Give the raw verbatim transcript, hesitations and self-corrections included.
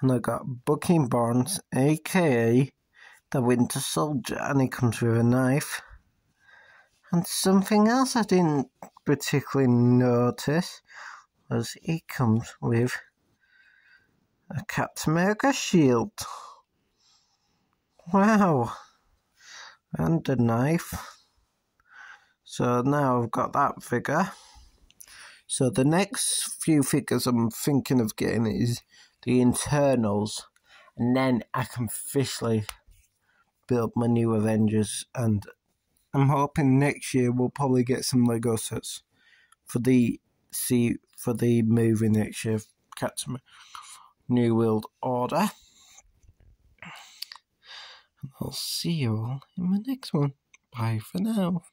And I got Bucky Barnes, aka the Winter Soldier, and he comes with a knife. And something else I didn't particularly notice was he comes with a Captain America shield. Wow. And a knife. So now I've got that figure. So the next few figures I'm thinking of getting is the internals. And then I can officially build my new Avengers. And I'm hoping next year we'll probably get some Lego sets for the see for the movie next year, Captain New World Order. And I'll see you all in my next one. Bye for now.